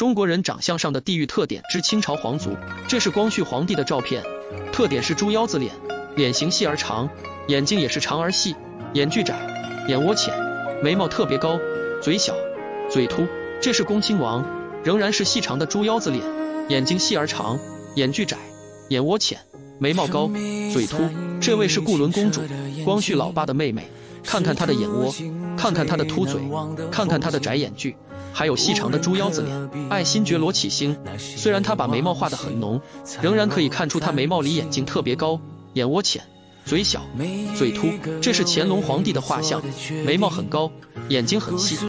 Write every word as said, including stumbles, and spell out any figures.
中国人长相上的地域特点之清朝皇族。这是光绪皇帝的照片，特点是猪腰子脸，脸型细而长，眼睛也是长而细，眼距窄，眼窝浅，眉毛特别高，嘴小，嘴凸。这是恭亲王，仍然是细长的猪腰子脸，眼睛细而长，眼距窄，眼窝浅，眉毛高，嘴凸。这位是固伦公主，光绪老爸的妹妹。看看她的眼窝，看看她的凸嘴，看看她的窄眼距，还有细长的猪腰子脸。爱新觉罗启星，虽然她把眉毛画得很浓，仍然可以看出她眉毛里眼睛特别高，眼窝浅，嘴小，嘴凸。这是乾隆皇帝的画像，眉毛很高，眼睛很细。